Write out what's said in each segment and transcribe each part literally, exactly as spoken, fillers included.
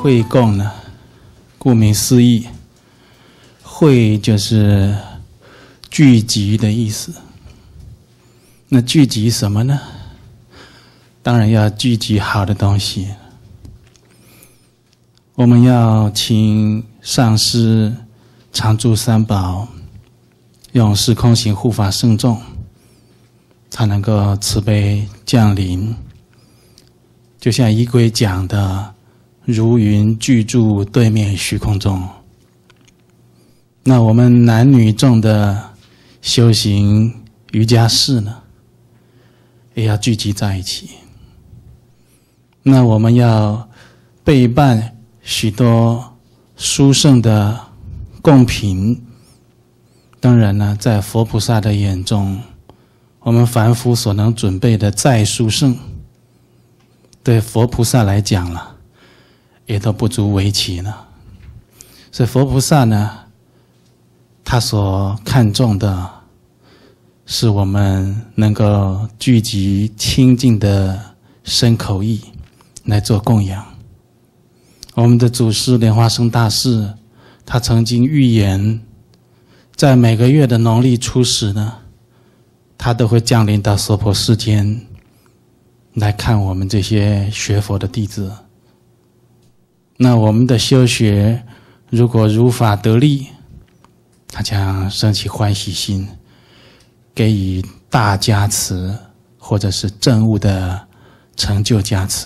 会供呢，顾名思义，会就是聚集的意思。那聚集什么呢？当然要聚集好的东西。我们要请上师常住三宝，用时空行护法圣众，才能够慈悲降临。就像仪轨讲的，如云居住对面虚空中。那我们男女众的修行瑜伽士呢，也要聚集在一起。那我们要备办许多殊胜的供品。当然呢，在佛菩萨的眼中，我们凡夫所能准备的再殊胜，对佛菩萨来讲了，也都不足为奇呢。所以佛菩萨呢，他所看重的是我们能够聚集清净的身口意来做供养。我们的祖师莲花生大士，他曾经预言，在每个月的农历初十呢，他都会降临到娑婆世间来看我们这些学佛的弟子。那我们的修学如果如法得力，他将升起欢喜心，给予大加持，或者是证悟的成就加持。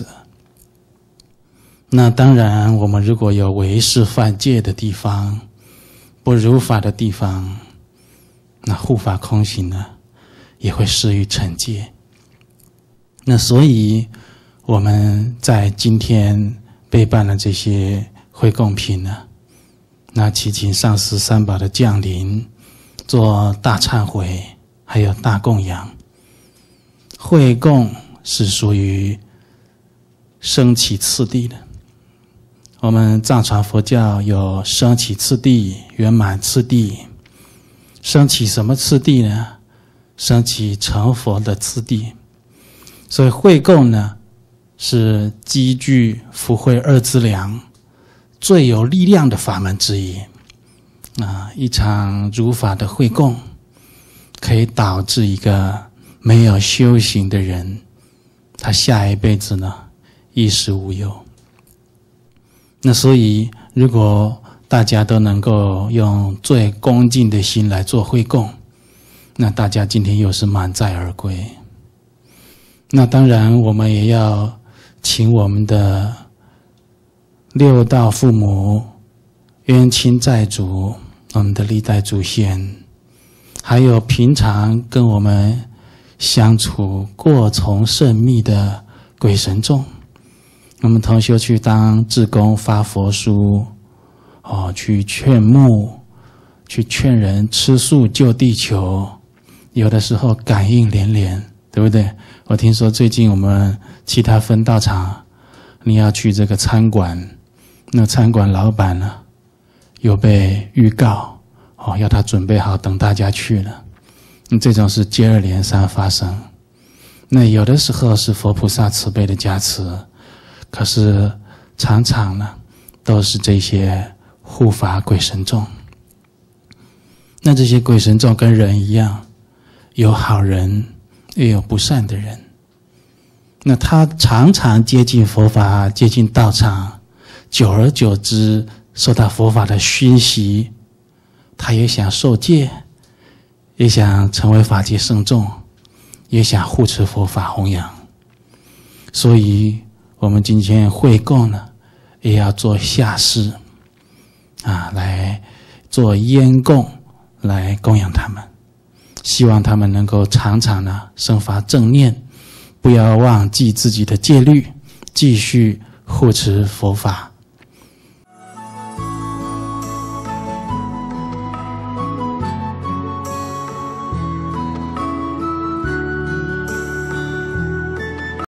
那当然，我们如果有违誓犯戒的地方，不如法的地方，那护法空行呢，也会施予惩戒。那所以我们在今天备办了这些会供品呢，那祈请上师三宝的降临，做大忏悔，还有大供养。会供是属于升起次第的。我们藏传佛教有升起次第、圆满次第。升起什么次第呢？升起成佛的次第。所以会供呢，是积聚福慧二资粮最有力量的法门之一。啊，一场如法的会供，可以导致一个没有修行的人，他下一辈子呢，衣食无忧。那所以，如果大家都能够用最恭敬的心来做会供，那大家今天又是满载而归。那当然，我们也要请我们的六道父母、冤亲债主、我们的历代祖先，还有平常跟我们相处过从甚密的鬼神众，我们同修去当志工发佛书，哦，去劝募，去劝人吃素救地球，有的时候感应连连，对不对？我听说最近我们其他分道场，你要去这个餐馆，那餐馆老板呢，有被预告，哦，要他准备好等大家去了。嗯，这种是接二连三发生。那有的时候是佛菩萨慈悲的加持，可是常常呢，都是这些护法鬼神众。那这些鬼神众跟人一样，有好人，也有不善的人。那他常常接近佛法，接近道场，久而久之，受到佛法的熏习，他也想受戒，也想成为法界圣众，也想护持佛法弘扬。所以我们今天会供呢，也要做下施啊，来做烟供，来供养他们，希望他们能够常常呢生发正念，不要忘记自己的戒律，继续护持佛法。